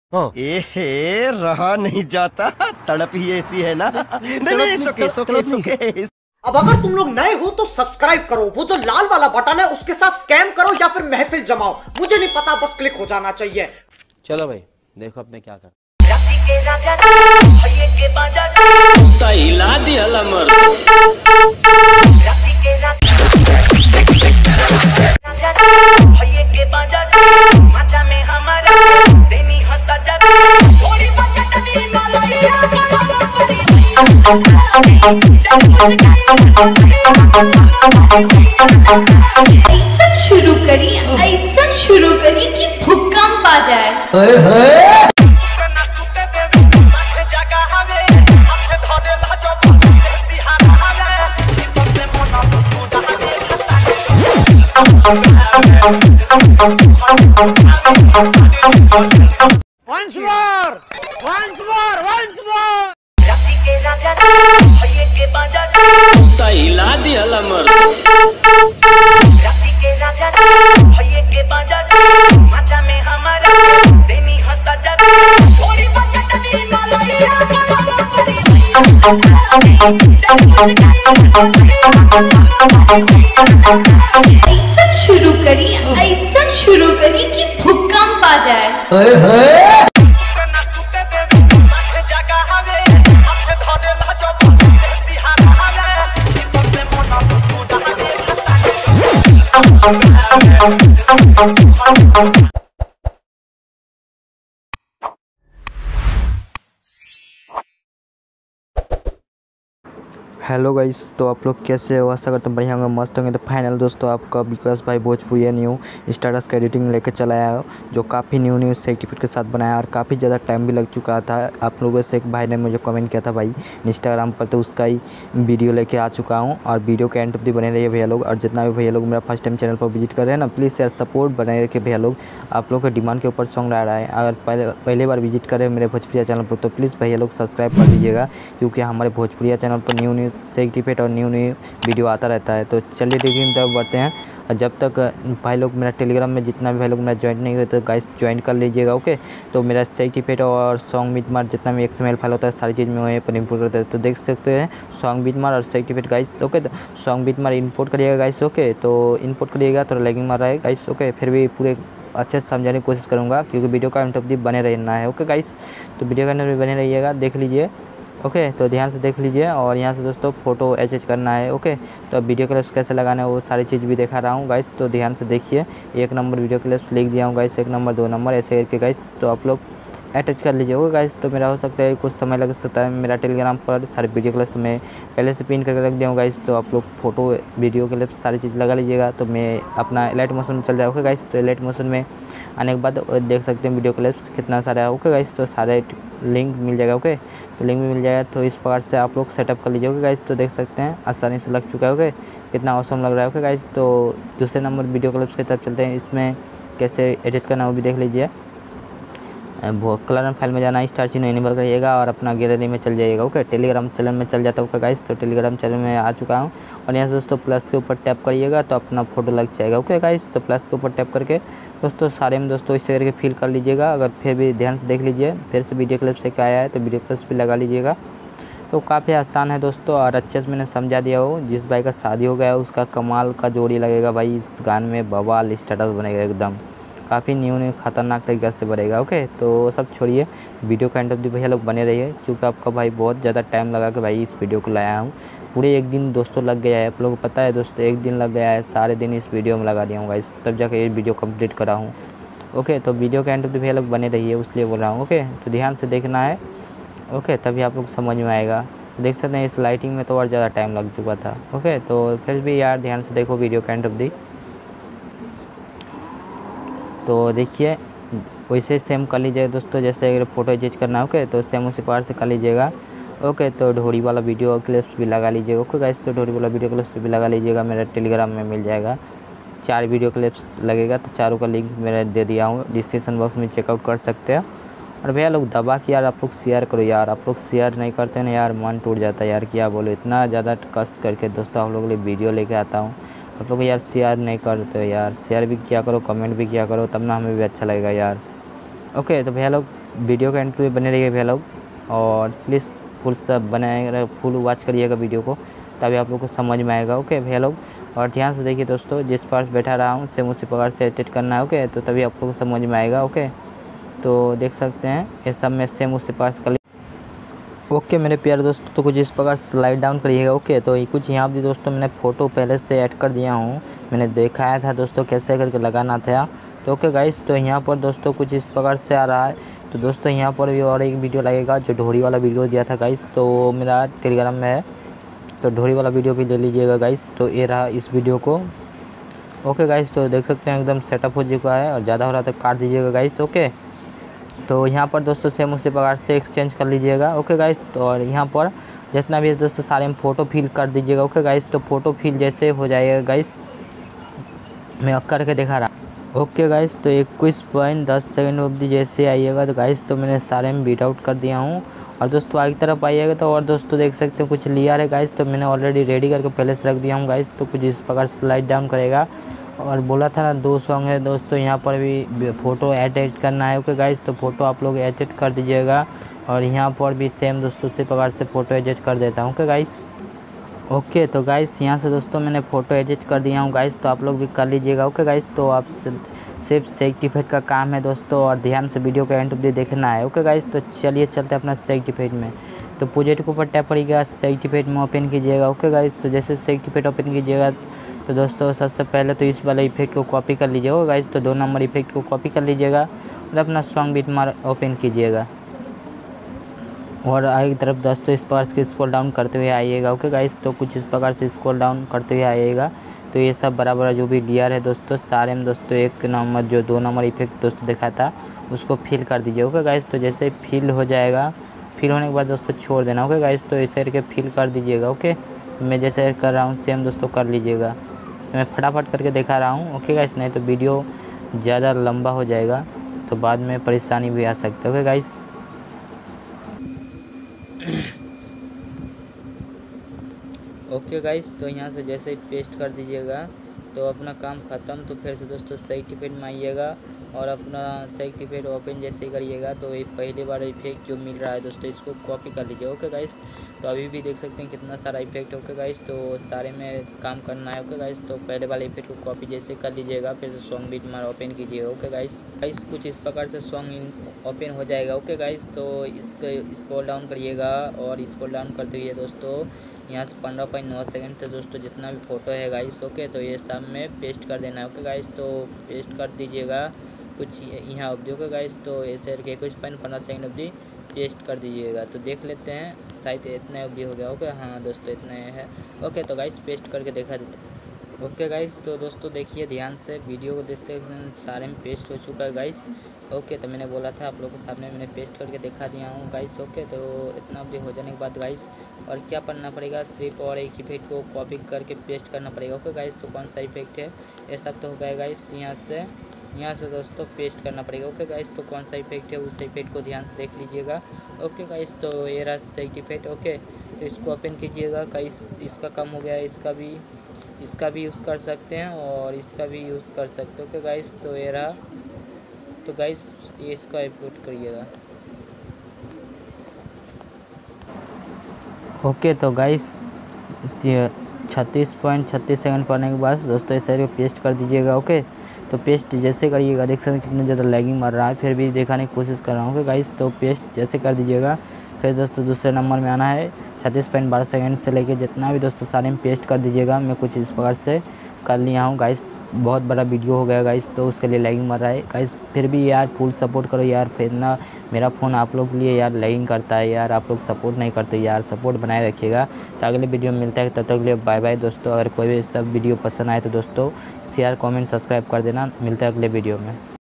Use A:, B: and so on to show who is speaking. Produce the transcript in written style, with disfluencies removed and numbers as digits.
A: हाँ।
B: एहे रहा नहीं जाता, तड़प ही ऐसी है ना। नहीं सोके।
C: अब अगर तुम लोग नए हो तो सब्सक्राइब करो, वो जो लाल वाला बटन है उसके साथ स्कैम करो या फिर महफिल जमाओ, मुझे नहीं पता, बस क्लिक हो जाना चाहिए।
A: चलो भाई देखो अब मैं क्या कर।
D: ऐसा शुरू करी कि भूकंप आ जाए।
C: Once more! Once more! Once more!
D: ऐसा शुरू करी कि भूकंप आ जाए।
E: हेलो गाइस, तो आप लोग कैसे हो? आशा करते हैं बढ़िया होंगे, मस्त होंगे। तो फाइनल दोस्तों आपका विकास भाई भोजपुरिया न्यू स्टाटस का एडिटिंग लेकर चला आया, जो काफ़ी न्यू सर्टिफिकेट के साथ बनाया और काफ़ी ज़्यादा टाइम भी लग चुका था। आप लोगों से एक भाई ने मुझे कमेंट किया था भाई इंस्टाग्राम पर, तो उसका ही वीडियो लेके आ चुका हूँ। और वीडियो के एंड तक बने रहिए भैया लोग। और जितना भी भैया लोग मेरा फर्स्ट टाइम चैनल पर विजिट कर रहे हैं ना, प्लीज़ यार सपोर्ट बनाए रखिए भैया लोग। आप लोग के डिमांड के ऊपर सॉन्ग ला रहा है। अगर पहले बार विजिट करें मेरे भोजपुरिया चैनल पर तो प्लीज़ भैया लोग सब्सक्राइब कर दीजिएगा, क्योंकि हमारे भोजपुरिया चैनल पर न्यू सर्टिफिकेट और न्यू वीडियो आता रहता है। तो चलिए देखिए तब बढ़ते हैं। और जब तक भाई लोग मेरा टेलीग्राम में जितना भी भाई लोग मेरा ज्वाइन नहीं हुए तो गाइस ज्वाइन कर लीजिएगा, ओके। तो मेरा सर्टिफिकेट और सॉन्ग बीटमार्क जितना भी XML फाइल होता है सारी चीज़ में वहीं पर इंपोर्ट करते हैं। तो देख सकते हैं सॉन्ग बीटमार्क और सर्टिफिकेट गाइस, ओके। तो सॉन्ग बीटमार्क इंपोर्ट करिएगा गाइस, ओके। तो इंपोर्ट करिएगा, थोड़ा लैगिंग मार रहा है गाइस, ओके। फिर भी पूरे अच्छे से समझाने की कोशिश करूँगा, क्योंकि वीडियो का एंड तक बने रहना है, ओके गाइस। तो वीडियो के अंदर भी बने रहिएगा, देख लीजिए, ओके। तो ध्यान से देख लीजिए। और यहाँ से दोस्तों फ़ोटो एच करना है, ओके। तो वीडियो क्लिप्स कैसे लगाना है वो सारी चीज़ भी दिखा रहा हूँ गाइस, तो ध्यान से देखिए। 1 नंबर वीडियो क्लिप्स लिख दिया हूँ गाइस, 1 नंबर 2 नंबर ऐसे करके गाइस, तो आप लोग अटैच कर लीजिए, ओके गाइस। तो मेरा हो सकता है कुछ समय लग सकता है, मेरा टेलीग्राम पर सारे वीडियो क्लिप्स में पहले से पिन करके रख दिया हूँ गाइस। तो आप लोग फ़ोटो वीडियो क्लिप्स सारी चीज़ लगा लीजिएगा, तो मैं अपना एलाइट मोशन में चल जाए, ओके गाइस। तो एलाइट मोशन में आने के बाद देख सकते हैं वीडियो क्लिप्स कितना सारा है, ओके गाइस। तो सारे लिंक मिल जाएगा, ओके। तो लिंक भी मिल जाएगा, तो इस प्रकार से आप लोग सेटअप कर लीजिए, ओके गाइस। तो देख सकते हैं आसानी से लग चुका है, ओके। कितना ऑसम लग रहा है, ओके गाइस। तो दूसरे नंबर वीडियो क्लिप्स की तरफ चलते हैं। इसमें कैसे एडिट करना वो भी देख लीजिए। कलर एंड फाइल में जाना, स्टार चिन्ह इनेबल करिएगा और अपना गैलरी में चल जाइएगा, ओके। टेलीग्राम चैनल में चल जाता है, ओके गाइस। तो टेलीग्राम चैनल में आ चुका हूँ। और यहाँ से दोस्तों प्लस के ऊपर टैप करिएगा तो अपना फ़ोटो लग जाएगा, ओके गाइस। तो प्लस के ऊपर टैप करके दोस्तों सारे में दोस्तों इस करके फिल कर लीजिएगा। अगर फिर भी ध्यान से देख लीजिए, फिर से वीडियो क्लिप से क्या आया है तो वीडियो क्लिप्स भी लगा लीजिएगा। तो काफ़ी आसान है दोस्तों, और अच्छे से मैंने समझा दिया हो। जिस भाई का शादी हो गया है उसका कमाल का जोड़ी लगेगा भाई, इस गाने में बवाल स्टेटस बनेगा एकदम, काफ़ी न्यू खतरनाक तरीके से बढ़ेगा, ओके। तो सब छोड़िए, वीडियो का एंड तक भैया लोग बने रहिए, क्योंकि आपका भाई बहुत ज़्यादा टाइम लगा के भाई इस वीडियो को लाया हूँ। पूरे 1 दिन दोस्तों लग गया है, आप लोगों को पता है दोस्तों, 1 दिन लग गया है, सारे दिन इस वीडियो में लगा दिया हूँ गाइस, तब जाकर ये वीडियो कंप्लीट करा हूँ, ओके। तो वीडियो का एंड तक भैया लोग बने रहिए, उसलिए बोल रहा हूँ, ओके। तो ध्यान से देखना है, ओके, तभी आप लोग समझ में आएगा। देख सकते हैं इस लाइटिंग में तो और ज़्यादा टाइम लग चुका था, ओके। तो फिर भी यार ध्यान से देखो वीडियो का एंड तक। तो देखिए वैसे सेम कर लीजिएगा दोस्तों, जैसे अगर फ़ोटो एडिट करना है, ओके। तो सेम उसी पार से कर लीजिएगा, ओके। तो ढोड़ी वाला वीडियो क्लिप्स भी लगा लीजिएगा, ओके गाइस। तो ढोड़ी वाला वीडियो क्लिप्स भी लगा लीजिएगा, मेरा टेलीग्राम में मिल जाएगा। 4 वीडियो क्लिप्स लगेगा, तो चारों का लिंक मैंने दे दिया हूँ डिस्क्रिप्शन बॉक्स में, चेकआउट कर सकते हैं। और भैया लोग दबा के यार आप लोग शेयर करो यार, आप लोग शेयर नहीं करते ना यार, मन टूट जाता है यार, क्या बोलो। इतना ज़्यादा कष्ट करके दोस्तों आप लोगों के लिए वीडियो लेके आता हूँ, आप लोग यार शेयर नहीं करते हो यार। शेयर भी किया करो, कमेंट भी किया करो, तब ना हमें भी अच्छा लगेगा यार, ओके। तो भैया लोग वीडियो के एंड पे बने रहिए भैया लोग, और प्लीज़ फुल सब बनाए, फुल वॉच करिएगा वीडियो को, तभी आप लोग को समझ में आएगा। ओके भैया लोग, और ध्यान से देखिए दोस्तों, जिस पास बैठा रहा हूँ सेम उसी प्रकार से एडिट करना है। ओके, तो तभी आप लोग को समझ में आएगा। ओके, तो देख सकते हैं ये सब में सेम उसी प्रकार से ओके मेरे प्यारे दोस्तों, तो कुछ इस प्रकार स्लाइड डाउन करिएगा। ओके, तो कुछ यहाँ भी दोस्तों मैंने फ़ोटो पहले से ऐड कर दिया हूँ, मैंने दिखाया था दोस्तों कैसे करके लगाना था। तो ओके गाइस, तो यहाँ पर दोस्तों कुछ इस प्रकार से आ रहा है। तो दोस्तों यहाँ पर भी और एक वीडियो लगेगा जो ढोरी वाला वीडियो दिया था गाइस, तो मेरा टेलीग्राम में है, तो ढोरी वाला वीडियो भी ले लीजिएगा गाइस। तो ये रहा इस वीडियो को। ओके गाइस, तो देख सकते हैं एकदम सेटअप हो चुका है, और ज़्यादा हो रहा तो काट दीजिएगा गाइस। ओके, तो यहाँ पर दोस्तों सेम उसी प्रकार से एक्सचेंज कर लीजिएगा। ओके गाइस, तो और यहाँ पर जितना भी है दोस्तों सारे में फ़ोटो फिल कर दीजिएगा। ओके गाइस, तो फ़ोटो फिल जैसे हो जाएगा गाइस, मैं करके दिखा रहा। ओके गाइस, तो 21.10 सेकंड अवधि जैसे आइएगा तो गाइस, तो मैंने सारे में बीट आउट कर दिया हूँ। और दोस्तों आगे की तरफ आइएगा तो और दोस्तों देख सकते हैं कुछ लिया है गाइस, तो मैंने ऑलरेडी रेडी करके पहले से रख दिया हूँ गाइस। तो कुछ इस प्रकार स्लाइड डाउन करेगा, और बोला था ना 2 सॉन्ग है दोस्तों, यहाँ पर भी फ़ोटो एडिट करना है। ओके गाइस, तो फ़ोटो आप लोग एडिट कर दीजिएगा, और यहाँ पर भी सेम दोस्तों उसी प्रकार से फ़ोटो एडिट कर देता हूँ। ओके गाइस, ओके तो गाइस यहाँ से दोस्तों मैंने फ़ोटो एडिट कर दिया हूँ गाइस, तो आप लोग भी कर लीजिएगा। ओके गाइस, तो आप सिर्फ सर्टिफिकेट का काम है दोस्तों, और ध्यान से वीडियो का एंड भी देखना है। ओके गाइस, तो चलिए चलते हैं अपना सर्टिफिकेट में। तो प्रोजेक्ट के ऊपर टैप करिएगा, सर्टिफिकेट में ओपन कीजिएगा। ओके गाइस, तो जैसे सर्टिफिकेट ओपन कीजिएगा तो दोस्तों सबसे पहले तो इस वाले इफेक्ट को कॉपी कर लीजिएगा गाइस, तो 2 नंबर इफेक्ट को कॉपी कर लीजिएगा, और अपना सॉन्ग बीट मार ओपन कीजिएगा, और आगे की तरफ दोस्तों इस प्रकार से स्क्रॉल डाउन करते हुए आइएगा। ओके गाइस, तो कुछ इस प्रकार से स्क्रॉल डाउन करते हुए आइएगा। तो ये सब बराबर जो भी डीआर है दोस्तों सारे में दोस्तों 1 नंबर जो 2 नंबर इफेक्ट दोस्तों देखा था उसको फिल कर दीजिए। ओके गाइस, तो जैसे फिल हो जाएगा, फिल होने के बाद दोस्तों छोड़ देना। ओके गाइस, तो ऐसे करके फिल कर दीजिएगा। ओके, मैं जैसे कर रहा हूँ सेम दोस्तों कर लीजिएगा, तो मैं फटाफट करके दिखा रहा हूँ। ओके गाइस, नहीं तो वीडियो ज़्यादा लंबा हो जाएगा, तो बाद में परेशानी भी आ सकती है। ओके गाइस, ओके गाइस, तो यहाँ से जैसे ही पेस्ट कर दीजिएगा तो अपना काम ख़त्म। तो फिर से दोस्तों सर्टिफिकेट में आइएगा, और अपना सर्टिफिकेट ओपन जैसे ही करिएगा तो ये पहले बार इफेक्ट जो मिल रहा है दोस्तों इसको कॉपी कर लीजिए। ओके गाइस, तो अभी भी देख सकते हैं कितना सारा इफेक्ट। ओके गाइस, तो सारे में काम करना है। ओके गाइस, तो पहले वाले इफेक्ट को कॉपी जैसे कर लीजिएगा, फिर से सॉन्ग बीट मार ओपन कीजिएगा। ओके गाइस, कुछ इस प्रकार से सॉन्ग ओपन हो जाएगा। ओके गाइस, तो इसको स्क्रॉल डाउन करिएगा, और स्क्रॉल डाउन करते हुए दोस्तों यहाँ से 15.9 सेकंड से दोस्तों जितना भी फ़ोटो है गाइस। ओके, तो ये सब में पेस्ट कर देना है। ओके गाइस, तो पेस्ट कर दीजिएगा कुछ यहाँ अवधि। ओके गाइस, तो ऐसे करके 21.15 सेकंड अवधि पेस्ट कर दीजिएगा। तो देख लेते हैं शायद इतना अवधि हो गया। ओके, हाँ दोस्तों इतना है। ओके, तो गाइस पेस्ट करके दिखा देते हैं। ओके गाइस, तो दोस्तों देखिए ध्यान से वीडियो को देखते सारे में पेस्ट हो चुका है गाइस। ओके, तो मैंने बोला था आप लोगों के सामने मैंने पेस्ट करके दिखा दिया हूँ गाइस। ओके, तो इतना अवधि हो जाने के बाद गाइस और क्या करना पड़ेगा, सिर्फ और एक इफेक्ट को कॉपी करके पेस्ट करना पड़ेगा। ओके गाइस, तो कौन सा इफेक्ट है ये सब तो हो गया गाइस। यहाँ से दोस्तों पेस्ट करना पड़ेगा। ओके गाइस, तो कौन सा इफेक्ट है उस इफेक्ट को ध्यान से देख लीजिएगा। ओके गाइस, तो ये रहा सही इफेक्ट। ओके, तो इसको ओपन कीजिएगा गाइस, इसका कम हो गया है, इसका भी यूज़ कर सकते हैं और इसका भी यूज़ कर सकते हो। ओके गाइस, तो ये रहा। तो गाइस ये इसका इफेक्ट करिएगा। ओके, तो गाइस 36.36 सेकंड पढ़ने के बाद दोस्तों इस साइड को पेस्ट कर दीजिएगा। ओके, तो पेस्ट जैसे करिएगा, देख सकते हैं कितना ज़्यादा लैगिंग मार रहा है, फिर भी दिखाने की कोशिश कर रहा हूँ। ओके गाइस, तो पेस्ट जैसे कर दीजिएगा। फिर दोस्तों दूसरे नंबर में आना है 36.12 सेकंड से लेके जितना भी दोस्तों सारे में पेस्ट कर दीजिएगा। मैं कुछ इस प्रकार से कर लिया हूँ गाइस, बहुत बड़ा वीडियो हो गया गाइस, तो उसके लिए लैगिंग मर रहा है गाइस। फिर भी यार फुल सपोर्ट करो यार, फिर ना मेरा फ़ोन आप लोग के लिए यार लैगिंग करता है यार, आप लोग सपोर्ट नहीं करते यार, सपोर्ट बनाए रखिएगा। तो अगले वीडियो में मिलता है, तब तक के लिए बाय बाय दोस्तों। अगर कोई भी सब वीडियो पसंद आए तो दोस्तों शेयर कमेंट सब्सक्राइब कर देना। मिलता है अगले वीडियो में।